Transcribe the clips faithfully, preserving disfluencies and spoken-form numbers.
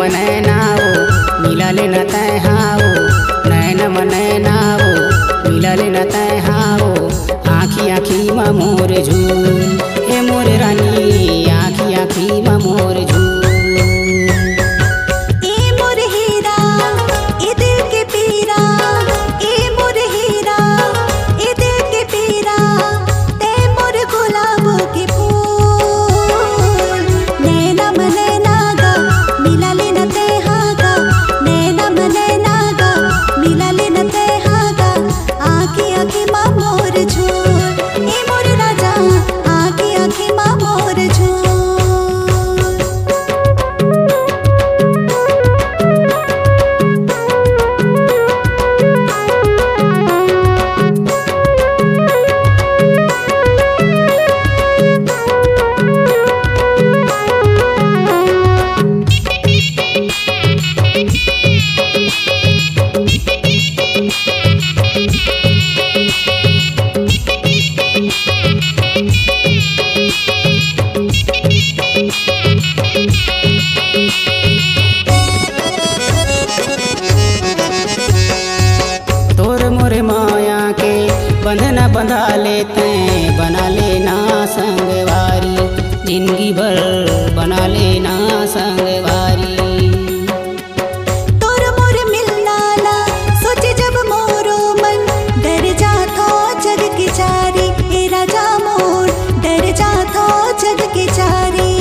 नैनाओ मिलले न तैहाओ, नैन नैनाओ मिलले न तैहाओ, आँखी आँखी मा मोर झूल ए मोर रानी, आँखी आँखी मा मोर झूल। बंधना बंधा लेते बना लेना संगवारी, जिंदगी भर बना लेना संगवारी। तोर मोर मिलना ला सोचे जब मोरो मन, डर जाता जग के चारी ए राजा मोर, डर जाता जग के चारी।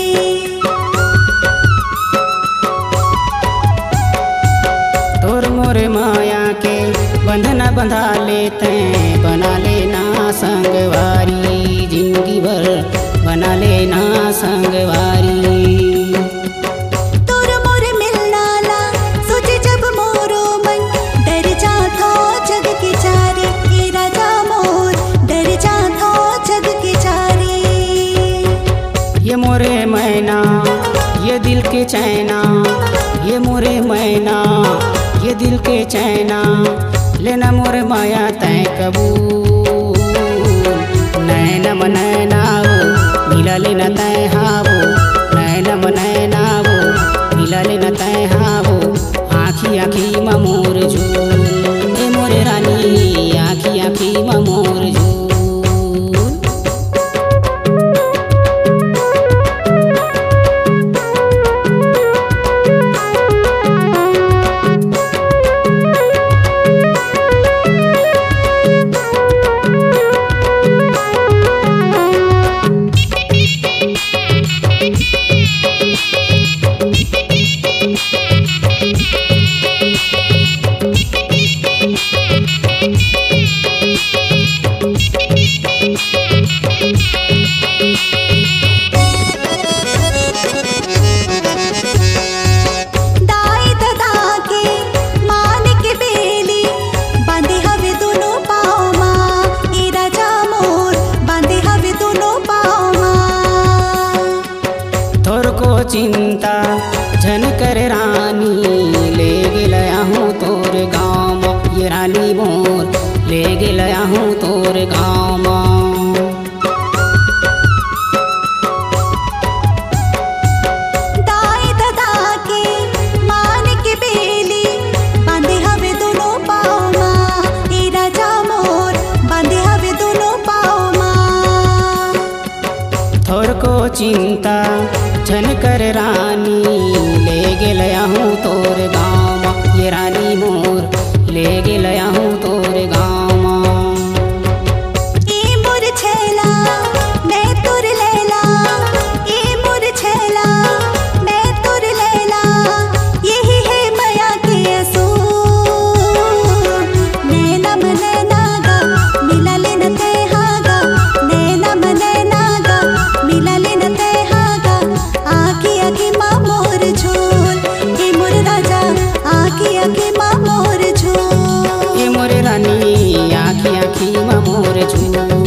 तोर मोर माया के बंधना बंधा लेते बना लेना संगवारी, जिंदगी भर बना लेना संगवारी। तोर मोर मिलना ला सोचे जब मोरो मन, डर जाता जग के चारी ए राजा मोर, डर जाता जग के चारी। ये मोरे मैना ये दिल के चैना, ये मोरे मैना ये दिल के चैना, लेना मोर माया तय कबूल। नैनम नैनाओ मिलले न तैहाओ, नैनम नैनाओ मिलले न तैहाओ, आँखी आँखी मा मोर झूल ए मोर रानी, आँखी आँखी मा मोर झूल। चिंता झन कर रानी, ले गया हूँ तोर गाँव ये रानी मोर, ले गया हूँ तोर गाँव। दाई दादा के मान के बेली, बांधे हवे दोनों पाँव माँ ए राजा मोर, बांधे हवे दोनों पाँव माँ। थोर को चिंता झन कर रानी, ले गया हूँ तोर गाँव ये रानी मोर, ले गया हूँ तोर गाँव। ए मोर छैला मैं तोर लैला, ए मोर छैला मैं तोर लैला, यही है माया के असूल। नैनम नैनागा मिलले न तैहागा, नैनम नैनागा मिलले न तैहागा, आँखी आँखी मा मोर झूल ए मोर राजा, आँखी आँखी मा मोर झूल। ए मोर रानी, आँखी आँखी मा मोर झूल।